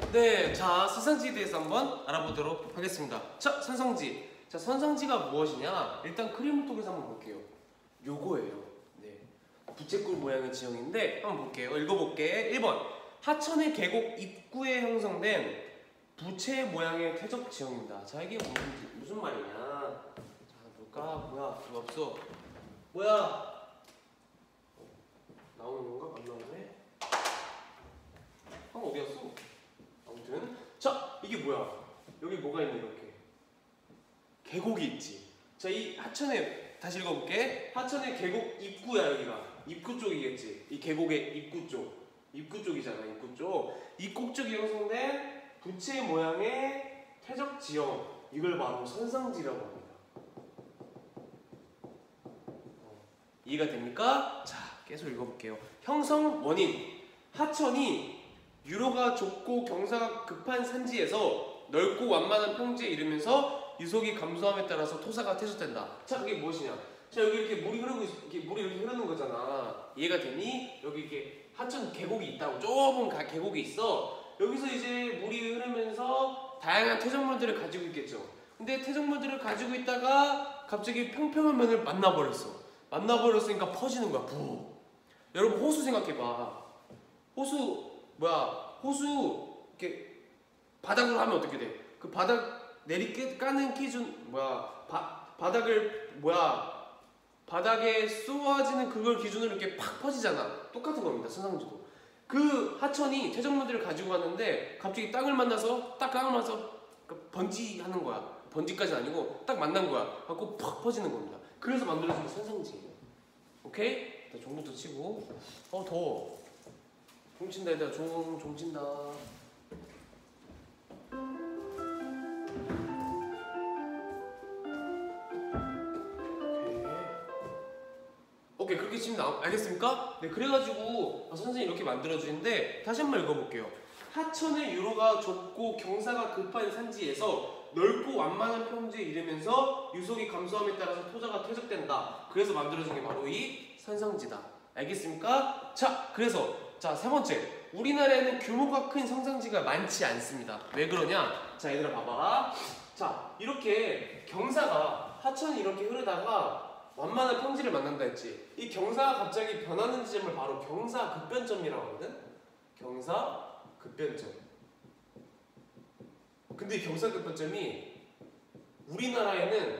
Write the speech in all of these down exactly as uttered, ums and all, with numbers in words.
네, 자, 선상지에 대해서 한번 알아보도록 하겠습니다. 자, 선상지. 자, 선상지가 무엇이냐? 일단 그림톡에서 한번 볼게요. 요거예요. 네, 부채꼴 모양의 지형인데 한번 볼게요. 읽어볼게. 일 번. 하천의 계곡 입구에 형성된 부채 모양의 퇴적 지형입니다. 자, 이게 무슨, 무슨 말이냐? 자, 볼까? 뭐야? 이거 없어. 뭐야? 어, 나오는 건가? 안 나오네? 형 어디 갔어? 아무튼 자, 이게 뭐야? 여기 뭐가 있니? 이렇게 계곡이 있지. 자, 이 하천의, 다시 읽어볼게. 하천의 계곡 입구야. 여기가 입구 쪽이겠지. 이 계곡의 입구 쪽, 입구 쪽이잖아. 입구 쪽. 입구 쪽이 형성된 부채 모양의 퇴적 지형, 이걸 바로 선상지라고 합니다. 어, 이해가 됩니까? 자, 계속 읽어볼게요. 형성 원인. 하천이 유로가 좁고 경사가 급한 산지에서 넓고 완만한 평지에 이르면서 유속이 감소함에 따라서 토사가 퇴적된다. 자, 그게 무엇이냐? 자, 여기 이렇게 물이 흐르고 있, 이렇게 물이 이렇게 흐르는 거잖아. 이해가 되니? 여기 이렇게 하천 계곡이 있다고. 좁은 가, 계곡이 있어. 여기서 이제 물이 흐르면서 다양한 퇴적물들을 가지고 있겠죠. 근데 퇴적물들을 가지고 있다가 갑자기 평평한 면을 만나버렸어. 만나버렸으니까 퍼지는 거야. 부. 여러분, 호수 생각해봐. 호수 뭐야? 호수 이렇게 바닥으로 하면 어떻게 돼? 그 바닥 내리 까는 기준 뭐야? 바, 바닥을 뭐야? 바닥에 쏘아지는 그걸 기준으로 이렇게 팍 퍼지잖아. 똑같은 겁니다. 선상지도. 그 하천이 퇴적물들을 가지고 왔는데 갑자기 땅을 만나서 딱 땅을 만나서 번지하는 거야. 번지까지는 아니고 딱 만난 거야. 갖고 팍 퍼지는 겁니다. 그래서 만들어진 게 선상지예요. 오케이? 나 종부터 치고. 어, 더워. 종 친다. 얘들아, 종, 종 친다. 오케이, 그렇게 치면 나, 알겠습니까? 네, 그래가지고 선생님이 이렇게 만들어주는데 다시 한번 읽어볼게요. 하천의 유로가 좁고 경사가 급한 산지에서 넓고 완만한 평지에 이르면서 유속이 감소함에 따라서 토사가 퇴적된다. 그래서 만들어진 게 바로 이 선상지다. 알겠습니까? 자, 그래서 자, 세 번째. 우리나라에는 규모가 큰 성상지가 많지 않습니다. 왜 그러냐? 자, 얘들아 봐봐. 자, 이렇게 경사가, 하천이 이렇게 흐르다가 완만한 평지를 만난다 했지. 이 경사가 갑자기 변하는 지점을 바로 경사급변점이라고 하거든? 경사급변점. 근데 이 경사급변점이 우리나라에는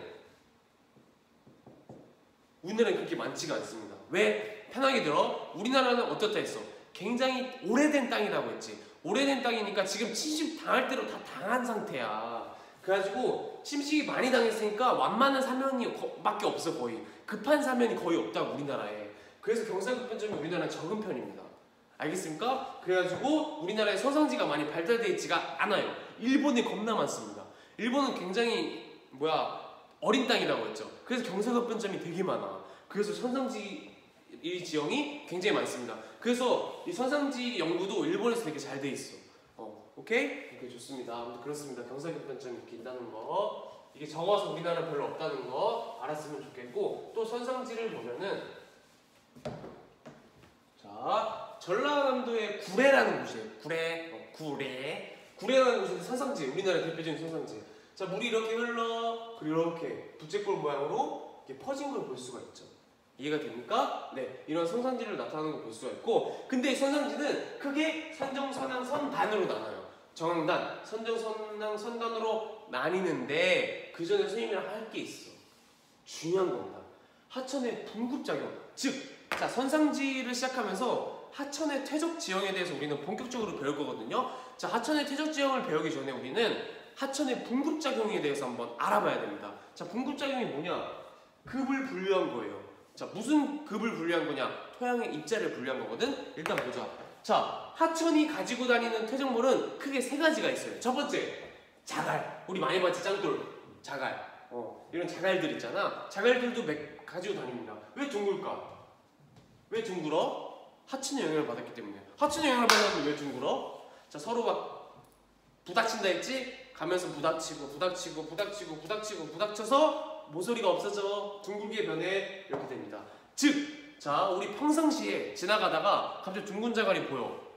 우리나라는 그렇게 많지가 않습니다. 왜? 편하게 들어. 우리나라는 어떻다 했어? 굉장히 오래된 땅이라고 했지. 오래된 땅이니까 지금 침식 당할 대로 다 당한 상태야. 그래가지고 침식이 많이 당했으니까 완만한 사면이 거, 밖에 없어. 거의 급한 사면이 거의 없다고 우리나라에. 그래서 경사급변점이 우리나라는 적은 편입니다. 알겠습니까? 그래가지고 우리나라에 서상지가 많이 발달되어 있지가 않아요. 일본이 겁나 많습니다. 일본은 굉장히 뭐야 어린 땅이라고 했죠. 그래서 경사급변점이 되게 많아. 그래서 선상지 이 지형이 굉장히 많습니다. 그래서 이 선상지 연구도 일본에서 되게 잘 돼 있어. 어, 오케이? 오케이, 좋습니다. 아무튼 그렇습니다. 경사급변점이 이렇게 있다는 거, 이게 적어서 우리나라 별로 없다는 거 알았으면 좋겠고, 또 선상지를 보면은 자, 전라남도의 구례라는 곳이에요. 구례, 어, 구례, 구례라는 곳이 선상지, 우리나라 대표적인 선상지. 자, 물이 이렇게 흘러, 그리고 이렇게 부채꼴 모양으로 이렇게 퍼진 걸 볼 수가 있죠. 이해가 됩니까? 네, 이런 성상지를 나타나는 걸 볼 수가 있고, 근데 이 선상지는 크게 선정, 선항, 선단으로 나눠요. 정항단, 선정, 선항, 선단으로 나뉘는데 그 전에 선생님이랑 할 게 있어. 중요한 겁니다. 하천의 분급작용. 즉, 자, 선상지를 시작하면서 하천의 퇴적 지형에 대해서 우리는 본격적으로 배울 거거든요. 자, 하천의 퇴적 지형을 배우기 전에 우리는 하천의 분급작용에 대해서 한번 알아봐야 됩니다. 자, 분급작용이 뭐냐? 급을 분류한 거예요. 자, 무슨 급을 분류한 거냐? 토양의 입자를 분류한 거거든? 일단 보자. 자, 하천이 가지고 다니는 퇴적물은 크게 세 가지가 있어요. 첫 번째, 자갈. 우리 많이 봤지? 짱돌. 자갈. 어, 이런 자갈들 있잖아. 자갈들도 맥 가지고 다닙니다. 왜 둥글까? 왜 둥글어? 하천의 영향을 받았기 때문에. 하천의 영향을 받았는데 왜 둥글어? 자, 서로 막 부닥친다 했지? 가면서 부닥치고 부닥치고 부닥치고 부닥치고 부닥쳐서 모서리가 없어져 둥글게 변해. 이렇게 됩니다. 즉, 자, 우리 평상시에 지나가다가 갑자기 둥근 자갈이 보여.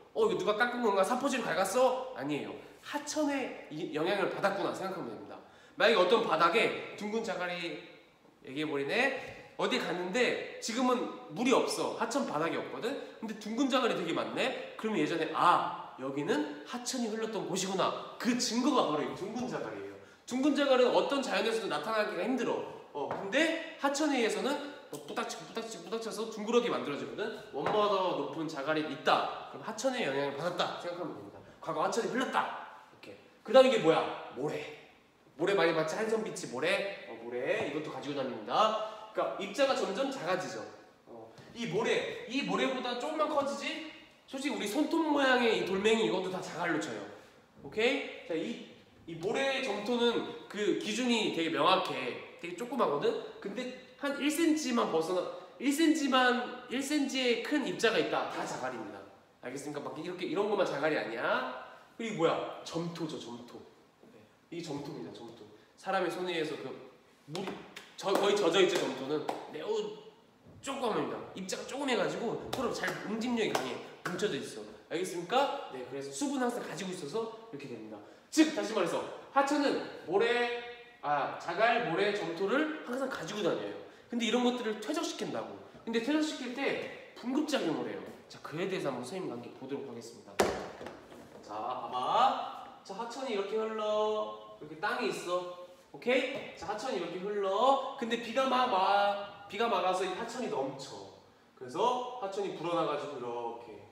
어 이거 누가 깎은 건가? 사포질을 갉았어? 아니에요. 하천의 이 영향을 받았구나 생각하면 됩니다. 만약에 어떤 바닥에 둥근 자갈이 얘기해버리네. 어디 갔는데 지금은 물이 없어. 하천 바닥이 없거든. 근데 둥근 자갈이 되게 많네. 그러면 예전에 아 여기는 하천이 흘렀던 곳이구나. 그 증거가 바로 이 둥근 자갈이에요. 둥근 자갈은 어떤 자연에서도 나타나기가 힘들어. 어 근데 하천에 의해서는 뿌닥치고 뿌닥치고 뿌닥쳐서 둥그렇게 만들어지거든. 원마다 높은 자갈이 있다. 그럼 하천의 영향을 받았다 생각하면 됩니다. 과거 하천이 흘렀다. 이렇게. 그 다음 이게 뭐야? 모래. 모래 많이 봤지? 한성빛이 모래. 어, 모래 이것도 가지고 다닙니다. 그러니까 입자가 점점 작아지죠. 어, 이 모래, 이 모래보다 조금만 커지지? 솔직히 우리 손톱 모양의 이 돌멩이 이것도 다 자갈로 쳐요. 오케이? 자, 이, 이 모래 점토는 그 기준이 되게 명확해. 되게 조그마거든? 근데 한 일 센티미터만 벗어나, 일 센티미터만, 일 센티미터의 큰 입자가 있다. 다 자갈입니다. 알겠습니까? 막 이렇게, 이런 것만 자갈이 아니야. 그리고 뭐야? 점토죠, 점토. 네, 이게 점토입니다, 점토. 사람의 손에 의해서 그 물이 저, 거의 젖어있죠. 점토는 매우 조그맣습니다. 입자가 조그매가지고 서로 잘 응집력이 강해. 뭉쳐져 있어. 알겠습니까? 네, 그래서 수분 항상 가지고 있어서 이렇게 됩니다. 즉 다시 말해서 하천은 모래, 아 자갈, 모래, 점토를 항상 가지고 다녀요. 근데 이런 것들을 퇴적시킨다고. 근데 퇴적시킬 때 분급작용을 해요. 자, 그에 대해서 한번 선생님과 함께 보도록 하겠습니다. 자, 봐봐. 자, 하천이 이렇게 흘러. 이렇게 땅이 있어. 오케이? 자, 하천이 이렇게 흘러. 근데 비가 막 와. 비가 막아서 이 하천이 넘쳐. 그래서 하천이 불어나가지고 이렇게.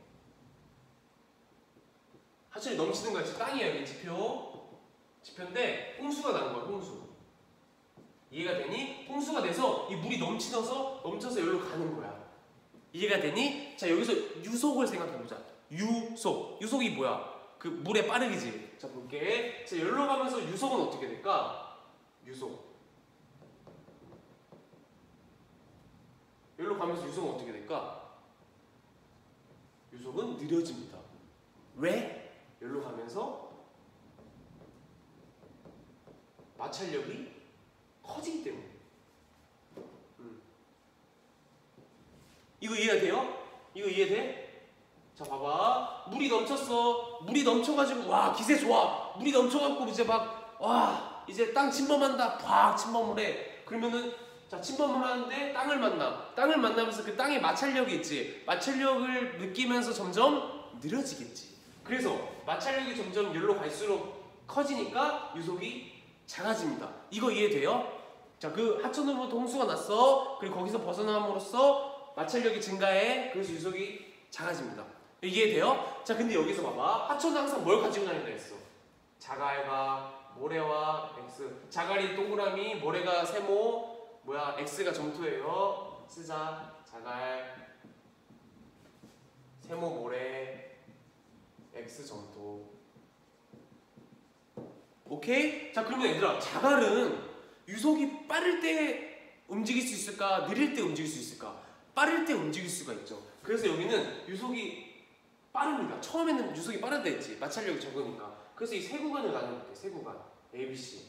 하천이 넘치는 거야. 지금 땅이야, 여기 지표. 지표인데 홍수가 나는 거야, 홍수. 이해가 되니? 홍수가 돼서 이 물이 넘치셔서 넘쳐서 여기로 가는 거야. 이해가 되니? 자, 여기서 유속을 생각해보자. 유속. 유속이 뭐야? 그 물의 빠르기지. 자, 볼게. 자, 여기로 가면서 유속은 어떻게 될까? 유속. 여기로 가면서 유속은 어떻게 될까? 유속은 느려집니다. 왜? 여기로 가면서 마찰력이 커지기 때문에. 음. 이거 이해가 돼요? 이거 이해돼? 자, 봐봐. 물이 넘쳤어. 물이 넘쳐가지고 와 기세 좋아. 물이 넘쳐갖고 이제 막 와 이제 땅 침범한다. 팍 침범을 해. 그러면은 자 침범을 하는데 땅을 만나. 땅을 만나면서 그 땅에 마찰력이 있지. 마찰력을 느끼면서 점점 느려지겠지. 그래서 마찰력이 점점 여기로 갈수록 커지니까 유속이 작아집니다. 이거 이해돼요? 자, 그 하천으로부터 홍수가 났어. 그리고 거기서 벗어남으로써 마찰력이 증가해. 그래서 유속이 작아집니다. 이해돼요? 자, 근데 여기서 봐봐. 하천은 항상 뭘 가지고 다닌다 했어? 자갈과 모래와 X. 자갈이 동그라미, 모래가 세모, 뭐야? X가 점토예요. 쓰자. 자갈, 세모, 모래, X 점토. 오케이? 자, 그러면 얘들아, 자갈은 유속이 빠를 때 움직일 수 있을까? 느릴 때 움직일 수 있을까? 빠를 때 움직일 수가 있죠. 그래서 여기는 유속이 빠릅니다. 처음에는 유속이 빠르다 했지. 마찰력이 적으니까. 그래서 이 세 구간을 나눠볼게요. 세 구간. A, B, C.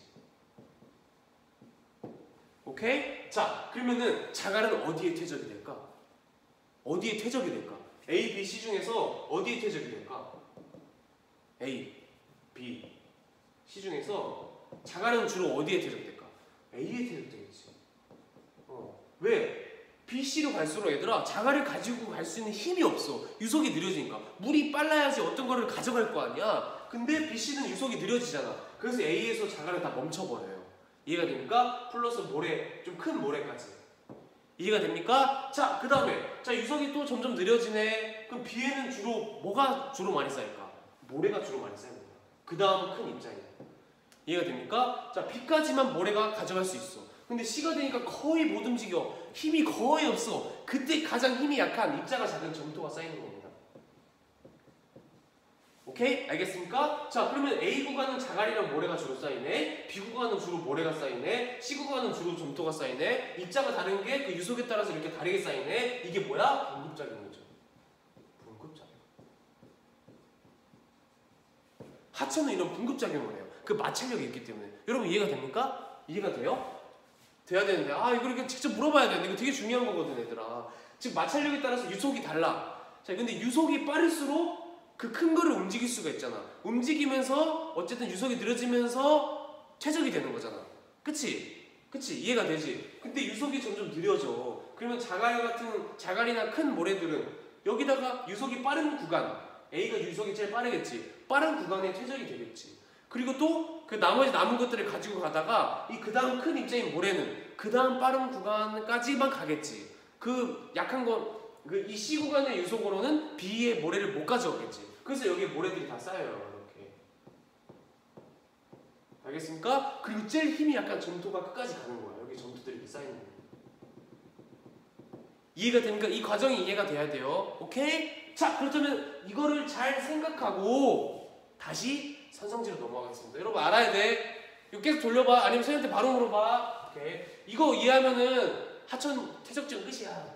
오케이? 자, 그러면은 자갈은 어디에 퇴적이 될까? 어디에 퇴적이 될까? A, B, C 중에서 어디에 퇴적이 될까? A, B, C 중에서 자갈은 주로 어디에 퇴적될까? A에 퇴적되겠지. 어. 왜? B, C로 갈수록 얘들아 자갈을 가지고 갈 수 있는 힘이 없어. 유속이 느려지니까. 물이 빨라야지 어떤 거를 가져갈 거 아니야. 근데 B, C는 유속이 느려지잖아. 그래서 A에서 자갈을 다 멈춰버려요. 이해가 됩니까? 플러스 모래, 좀 큰 모래까지. 이해가 됩니까? 자, 그 다음에 자 유속이 또 점점 느려지네. 그럼 B에는 주로 뭐가 주로 많이 쌓일까? 모래가 주로 많이 쌓입니다. 그 다음 큰 입자예요. 이해가 됩니까? 자, B까지만 모래가 가져갈 수 있어. 근데 C가 되니까 거의 못 움직여. 힘이 거의 없어. 그때 가장 힘이 약한 입자가 작은 점토가 쌓이는 겁니다. 오케이? 알겠습니까? 자, 그러면 A 구간은 자갈이랑 모래가 주로 쌓이네. B 구간은 주로 모래가 쌓이네. C 구간은 주로 점토가 쌓이네. 입자가 다른 게 그 유속에 따라서 이렇게 다르게 쌓이네. 이게 뭐야? 분급작용이죠. 분급작용. 하천은 이런 분급작용을 해요. 그 마찰력이 있기 때문에. 여러분 이해가 됩니까? 이해가 돼요? 돼야 되는데 아 이거 이렇게 직접 물어봐야 되는데 이거 되게 중요한 거거든 얘들아. 즉 마찰력에 따라서 유속이 달라. 자, 근데 유속이 빠를수록 그 큰 거를 움직일 수가 있잖아. 움직이면서 어쨌든 유속이 느려지면서 퇴적이 되는 거잖아. 그치? 그치? 이해가 되지? 근데 유속이 점점 느려져. 그러면 자갈 같은, 자갈이나 큰 모래들은 여기다가 유속이 빠른 구간, A가 유속이 제일 빠르겠지. 빠른 구간에 퇴적이 되겠지. 그리고 또 그 나머지 남은 것들을 가지고 가다가 이 그 다음 큰 입자인 모래는 그 다음 빠른 구간까지만 가겠지. 그 약한 거, 그 이 C 구간의 유속으로는 B의 모래를 못 가져오겠지. 그래서 여기에 모래들이 다 쌓여요. 이렇게. 알겠습니까? 그리고 제일 힘이 약간 점토가 끝까지 가는 거야. 여기 점토들이 이렇게 쌓이는 거야. 이해가 됩니까? 이 과정이 이해가 돼야 돼요. 오케이? 자, 그렇다면 이거를 잘 생각하고 다시 선성지로 넘어가겠습니다. 여러분 알아야 돼. 이거 계속 돌려봐. 아니면 선생님한테 바로 물어봐. 오케이? 이거 이해하면은 하천 퇴적증 끝이야.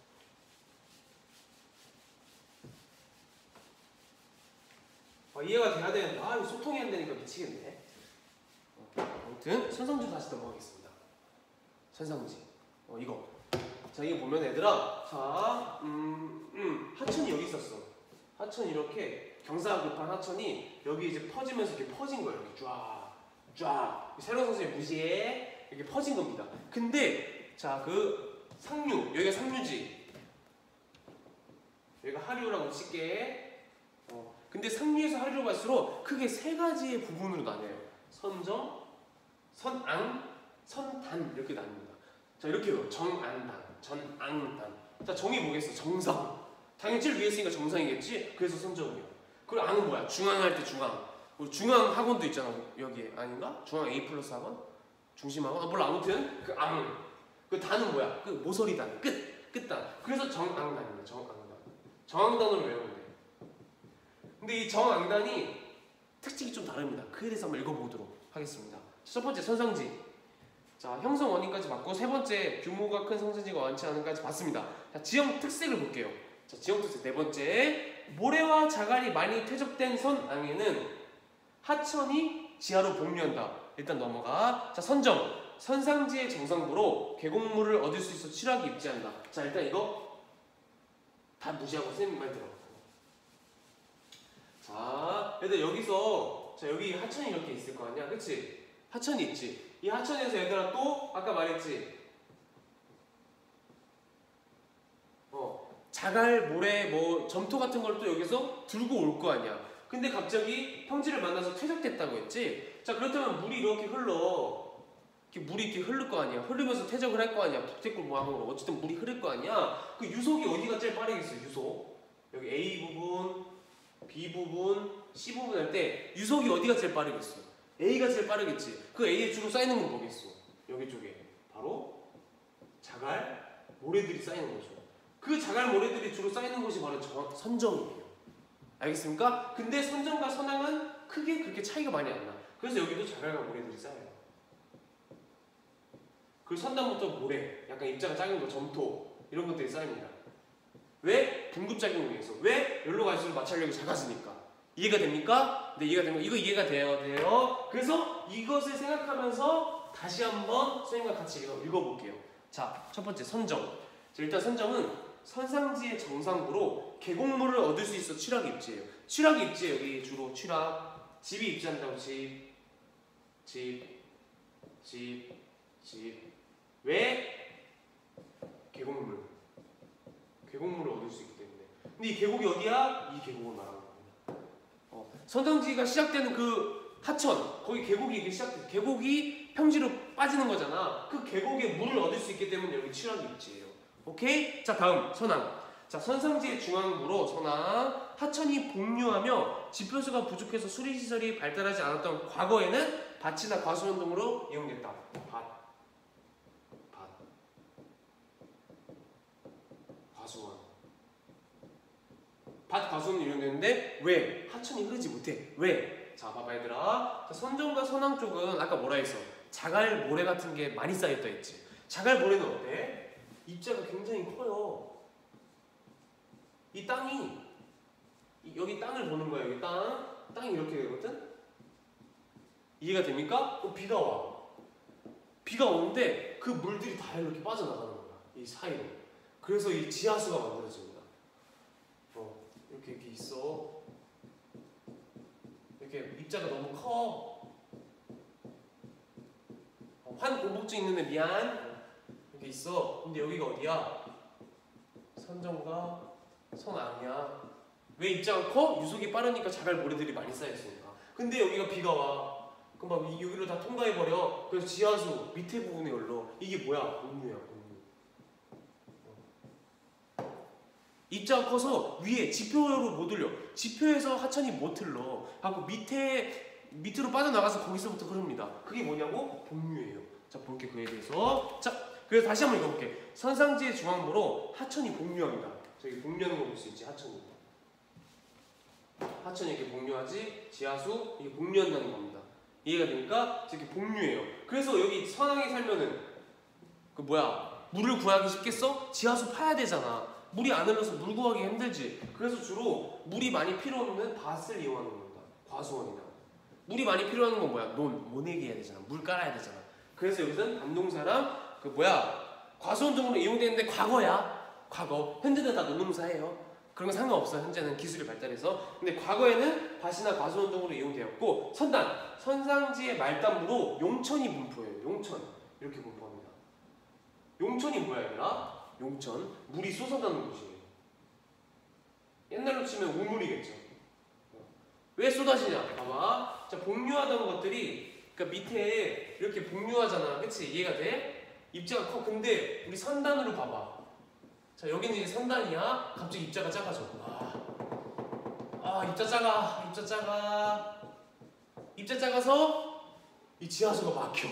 어, 이해가 돼야 되는데 아 이거 소통이 안 되니까 미치겠네. 아무튼 선성지로 다시 넘어가겠습니다. 선성지. 어 이거. 자 이거 보면 얘들아, 자, 음, 음, 하천이 여기 있었어. 하천이 이렇게 경사가 급한 하천이 여기 이제 퍼지면서 이렇게 퍼진 거예요. 이렇게 쫙, 쫙. 새로운 선생님 무시해. 이렇게 퍼진 겁니다. 근데 자 그 상류, 여기가 상류지. 여기가 하류라고 칠게. 어, 근데 상류에서 하류로 갈수록 크게 세 가지의 부분으로 나뉘어요. 선정, 선앙, 선단 이렇게 나뉩니다. 자 이렇게 해요. 정안단. 전앙단. 자 정이 뭐겠어? 정상. 당연히 제일 위에 있으니까 정상이겠지? 그래서 선정이요. 그리고 앙은 뭐야? 중앙할 때 중앙. 우리 중앙 학원도 있잖아. 여기에 아닌가? 중앙 A 플러스 학원? 중심 학원? 아 몰라. 아무튼 그 앙. 그 단은 뭐야? 그 모서리단. 끝. 끝단. 그래서 정앙단입니다. 정앙단. 정앙단으로 외우면 돼. 근데 이 정앙단이 특징이 좀 다릅니다. 그에 대해서 한번 읽어보도록 하겠습니다. 첫 번째 선상지. 자, 형성 원인까지 봤고 세 번째 규모가 큰 성전지가 많지 않은까지 봤습니다. 자, 지형 특색을 볼게요. 자, 지형 특색 네 번째. 모래와 자갈이 많이 퇴적된 선앙에는 하천이 지하로 복류한다. 일단 넘어가. 자, 선정. 선상지의 정상부로 계곡물을 얻을 수 있어 취락이 입지한다. 자, 일단 이거 다 무시하고 선생님 말 들어. 자, 얘들 여기서 자, 여기 하천이 이렇게 있을 거 아니야? 그치? 하천이 있지. 이 하천에서 얘들아 또 아까 말했지. 어 자갈, 모래, 뭐 점토 같은 걸 또 여기서 들고 올 거 아니야. 근데 갑자기 평지를 만나서 퇴적됐다고 했지. 자 그렇다면 물이 이렇게 흘러. 이렇게 물이 이렇게 흐를 거 아니야. 흐르면서 퇴적을 할 거 아니야. 부채꼴 모양으로 어쨌든 물이 흐를 거 아니야. 그 유속이 어디가 제일 빠르겠어? 유속. 여기 A 부분, B 부분, C 부분 할 때 유속이 어디가 제일 빠르겠어? A가 제일 빠르겠지. 그 A에 주로 쌓이는 건 뭐겠어? 여기 쪽에 바로 자갈, 모래들이 쌓이는 거죠. 그 자갈, 모래들이 주로 쌓이는 곳이 바로 저, 선정이에요. 알겠습니까? 근데 선정과 선앙은 크게 그렇게 차이가 많이 안 나. 그래서 여기도 자갈과 모래들이 쌓여요. 그 선단부터 모래, 약간 입자가 작은 거, 점토 이런 것들이 쌓입니다. 왜? 분급작용을 위해서. 왜? 여기로 갈수록 마찰력이 작아지니까. 이해가 됩니까? 네, 이해가 됩니까? 이거 이해가 돼요, 돼요. 그래서 이것을 생각하면서 다시 한번 선생님과 같이 읽어, 읽어볼게요. 자, 첫 번째 선정. 자, 일단 선정은 선상지의 정상부로 계곡물을 얻을 수 있어 취락 입지예요. 취락 입지 여기 주로 취락. 집이 입지한다고 집, 집, 집, 집. 왜? 계곡물. 계곡물을 얻을 수 있기 때문에. 근데 이 계곡이 어디야? 이 계곡을 말하는 겁니다. 어, 선상지가 시작되는 그 하천, 거기 계곡이 이게 시작돼. 계곡이 평지로 빠지는 거잖아. 그 계곡에 물을 얻을 수 있기 때문에 여기 취락이 입지예요. 오케이? 자, 다음 선앙. 자, 선상지의 중앙부로 선앙. 하천이 복류하며 지표수가 부족해서 수리시설이 발달하지 않았던 과거에는 밭이나 과수원 등으로 이용됐다. 밭. 밭. 과수원. 밭 과수원은 이용됐는데 왜? 하천이 흐르지 못해. 왜? 자, 봐봐 얘들아. 자, 선정과 선앙 쪽은 아까 뭐라 했어? 자갈, 모래 같은 게 많이 쌓였다 했지. 자갈, 모래는 어때? 입자가 굉장히 커요. 이 땅이 이, 여기 땅을 보는 거야. 여기 땅. 땅이 이렇게 되거든? 이해가 됩니까? 어, 비가 와. 비가 오는데 그 물들이 다 이렇게 빠져나가는 거야. 이 사이로. 그래서 이 지하수가 만들어집니다. 어, 이렇게 이렇게 있어. 이렇게 입자가 너무 커. 어, 환 공복증 있는 애 미안. 이렇게 있어. 근데 여기가 어디야? 선정과 선암이야. 왜 입자가 커? 유속이 빠르니까 자갈 모래들이 많이 쌓여있으니까. 근데 여기가 비가 와. 그럼 막 여기로 다 통과해버려. 그래서 지하수 밑에 부분에 올라. 이게 뭐야? 공유야, 공유. 입자가 커서 위에 지표로 못 올려. 지표에서 하천이 못 흘러. 하고 밑에 밑으로 빠져나가서 거기서부터 흐릅니다. 그게 뭐냐고? 복류예요. 자, 볼게 그에 대해서. 자, 그래서 다시 한번 읽어볼게. 선상지의 중앙부로 하천이 복류합니다. 저기 복류하는 거 볼 수 있지, 하천이. 하천이 이렇게 복류하지, 지하수 이게 복류한다는 겁니다. 이해가 되니까 이렇게 복류예요. 그래서 여기 서낭에 살면은 그 뭐야 물을 구하기 쉽겠어? 지하수 파야 되잖아. 물이 안 흘러서 물 구하기 힘들지. 그래서 주로 물이 많이 필요 없는 밭을 이용하는 겁니다. 과수원이나. 물이 많이 필요한 건 뭐야? 논, 모내기 해야 되잖아. 물 깔아야 되잖아. 그래서 여기서는 남농사랑 그 뭐야 과수원 등으로 이용되는데 과거야. 과거. 현재는 다 농농사예요. 그런 건 상관없어. 현재는 기술이 발달해서. 근데 과거에는 밭이나 과수원 등으로 이용되었고, 선단, 선상지의 말단부로 용천이 분포해요. 용천 이렇게 분포합니다. 용천이 뭐야 얘들아? 용천, 물이 쏟아나는 곳이에요. 옛날로 치면 우물이겠죠. 왜 쏟아지냐? 봐봐. 자, 복류하던 것들이 그러니까 밑에 이렇게 복류하잖아. 그치? 이해가 돼? 입자가 커. 근데 우리 선단으로 봐봐. 자, 여기는 이제 선단이야. 갑자기 입자가 작아져. 아, 아 입자 작아. 입자 작아. 입자 작아서 이 지하수가 막혀.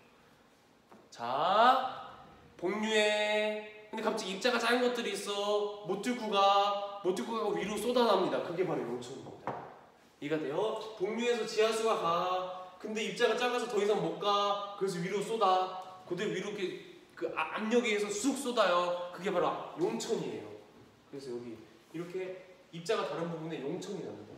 자, 복류해. 근데 갑자기 입자가 작은 것들이 있어. 못 뚫고 가. 못 뚫고 가고 위로 쏟아납니다. 그게 바로 용천입니다. 이해가 돼요? 복류해서 지하수가 가. 근데 입자가 작아서 더 이상 못 가. 그래서 위로 쏟아. 그대로 위로 이렇게 그 압력에 의해서 쑥 쏟아요. 그게 바로 용천이에요. 그래서 여기 이렇게 입자가 다른 부분에 용천이 납니다.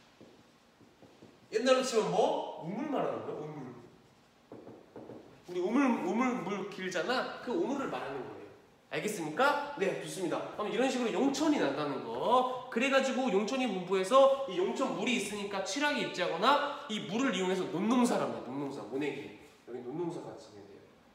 옛날로 치면 뭐? 우물 말하는 거야? 우물. 우리 우물, 우물 물 길잖아? 그 우물을 말하는 거예요. 알겠습니까? 네, 좋습니다. 그럼 이런 식으로 용천이 난다는 거. 그래가지고 용천이 분포해서 이 용천 물이 있으니까 칠하게 입자거나 이 물을 이용해서 논농사를 합니다. 논농사, 모내기. 여기 논농사가 진행돼요.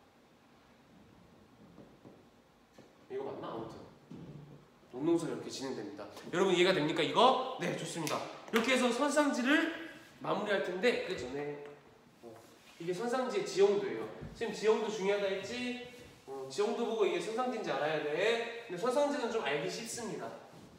이거 맞나? 아무튼 논농사가 이렇게 진행됩니다. 여러분 이해가 됩니까 이거? 네, 좋습니다. 이렇게 해서 선상지를 마무리할 텐데 그 전에 어, 이게 선상지의 지형도예요. 지금 지형도 중요하다 했지? 어, 지형도 보고 이게 선상지인지 알아야 돼. 근데 선상지는 좀 알기 쉽습니다.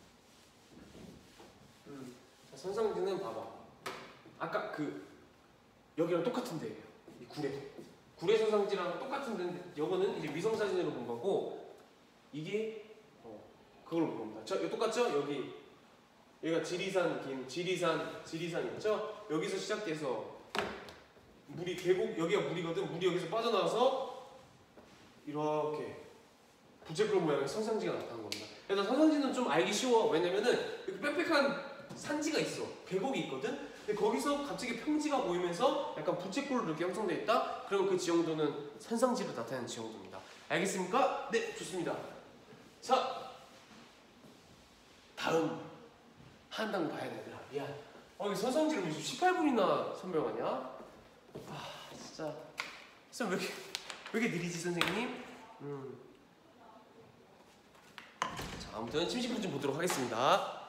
음, 자, 선상지는 봐봐. 아까 그 여기랑 똑같은 데예요. 이 구례. 구례 선상지랑 똑같은 데인데 이거는 이제 위성 사진으로 본 거고 이게 어, 그걸로 본 겁니다. 저 이거 똑같죠? 여기 여기가 지리산 긴 지리산 지리산 있죠? 여기서 시작돼서 물이 계곡 여기가 물이거든. 물이 여기서 빠져나와서 이렇게 부채꼴 모양의 선상지가 나타난 겁니다. 그래서 선상지는 좀 알기 쉬워. 왜냐면은 이렇게 빽빽한 산지가 있어. 계곡이 있거든. 근데 거기서 갑자기 평지가 보이면서 약간 부채꼴로 이렇게 형성되어 있다. 그러면 그 지형도는 선상지로 나타나는 지형도입니다. 알겠습니까? 네, 좋습니다. 자, 다음 한당 봐야 되더라. 미안. 어, 이 선상지를 십팔 분이나 설명하냐? 아, 진짜. 진짜 왜 이렇게 왜 이렇게 느리지 선생님? 음. 자, 아무튼 침식분 좀 보도록 하겠습니다.